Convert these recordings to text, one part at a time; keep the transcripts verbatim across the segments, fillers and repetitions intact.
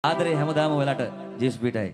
ආදරේ හැමදාම ඔයාලට ජීස් පිටයි.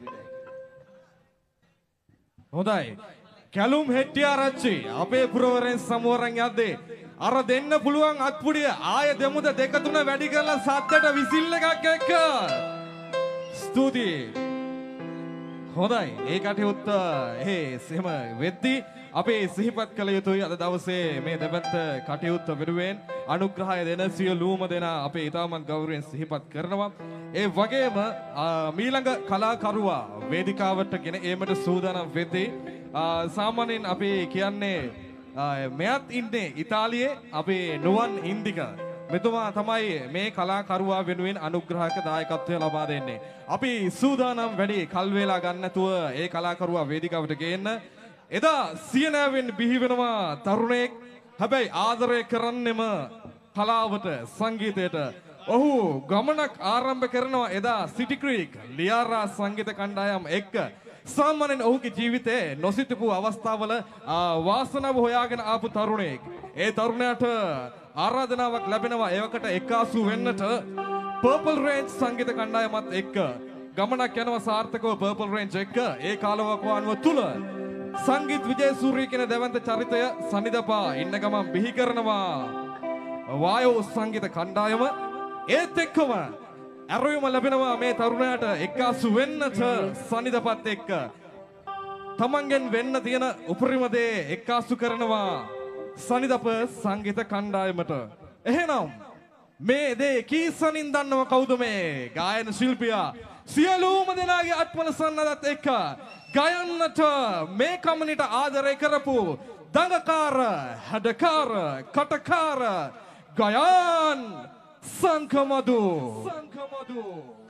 හොඳයි. කැලුම් හෙට්ටිආරච්චි අපේ පුරවරෙන් සමුවරන් යද්දී අර දෙන්න පුළුවන් අත්පුඩිය ආය දෙමුද දෙක තුන වැඩි කරලා සද්දට විසිල් එකක් එක්ක. ස්තුතියි. හොඳයි. ඒ කටයුත්ත ඒ සෙම වෙද්දී අපි සිහිපත් කළ යුතුයි අද දවසේ මේ දෙවන්ත කටයුත්ත වෙනුවෙන් අනුග්‍රහය දෙන සියලුම දෙනා අපේ ඊටමත් ගෞරවයෙන් සිහිපත් කරනවා. ඒ වගේම මීළඟ කලාකරුවා වේදිකාවට ගෙන ඒමට සූදානම් වෙද්දී සාමාන්‍යයෙන් අපි කියන්නේ මෙයත් ඉන්නේ ඉතාලියේ අපේ නුවන් ඉන්දික මෙතුමා තමයි මේ කලාකරුවා වෙනුවෙන් අනුග්‍රහක දායකත්වය ලබා දෙන්නේ. අපි සූදානම් වැඩි කල් වේලා ගන්න නැතුව ඒ කලාකරුවා වේදිකාවට ගේන්න. එදා සියනෑවෙන් බිහි වෙනවා තරුණයෙක්. හැබැයි ආදරය කරන්නෙම කලාවට සංගීතයට. ඔහු ගමනක් ආරම්භ කරනවා එදා සිටි ක්‍රීක් ලියාරා සංගීත කණ්ඩායම් එක්ක. සාමාන්‍යයෙන් ඔහුගේ ජීවිතේ නොසිතපු අවස්ථාවල වාසනාව හොයාගෙන ආපු තරුණයෙක්. ඒ තරුණයාට ආරාධනාවක් ලැබෙනවා ඒවකට එක්කාසු වෙන්නට පර්පල් රේන්ජ් සංගීත කණ්ඩායමත් එක්ක. ගමනක් යනවා සාර්ථකව පර්පල් රේන්ජ් එක්ක. ඒ කාලවකවානුව තුල සංගීත් විජේසූරිය කියන දෙවන්ත චරිතය සනිදපා ඉන්න ගමන් බිහි කරනවා වායෝ සංගීත කණ්ඩායම. ඒත් එක්කම ඇරයුම ලැබෙනවා මේ තරුණයාට එක්කාසු වෙන්නට සනිදපත් එක්ක. තමන්ගෙන් වෙන්න තියෙන උපරිම දේ එක්කාසු කරනවා සනිදප සංගීත කණ්ඩායමට. එහෙනම් මේ දේ කීසනින් දන්නව කවුද මේ ගායන ශිල්පියා? සියලුම දෙනාගේ අත්වල සන්නදත් එක්ක ගයන්නට මේ කමනිට ආදරය කරපු දඟකාර හැඩකාර කටකාර ගයන් සංකමදු සංකමදු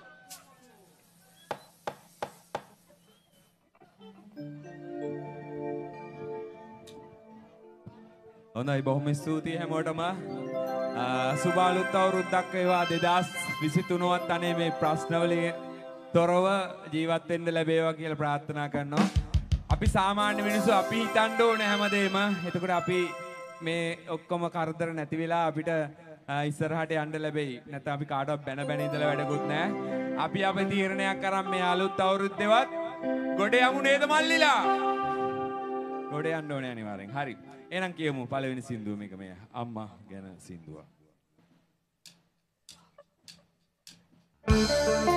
හොඳයි බොහොම ස්තුතියි හැමෝටම. සුබ අලුත් අවුරුද්දක් වේවා දෙදාස් විසිතුනවත් අනේ මේ ප්‍රශ්නවලින් තොරව ජීවත් වෙන්න ලැබේවා කියලා ප්‍රාර්ථනා කරනවා. අපි සාමාන්‍ය මිනිස්සු අපි හිතන්න ඕනේ හැමදේම. එතකොට අපි මේ ඔක්කොම කරදර නැති වෙලා අපිට ඉස්සරහට යන්න ලැබෙයි. නැත්නම් අපි කාටවත් බැන බැන ඉඳලා වැඩකුත් නැහැ. අපි අපේ තීරණයක් කරන් මේ අලුත් අවුරුද්දේවත් ගොඩ යමු නේද මල්ලිලා? ගොඩ යන්න ඕනේ අනිවාර්යෙන්. හරි. එහෙනම් කියමු පළවෙනි සින්දුව මේක මේ අම්මා ගැන සින්දුව.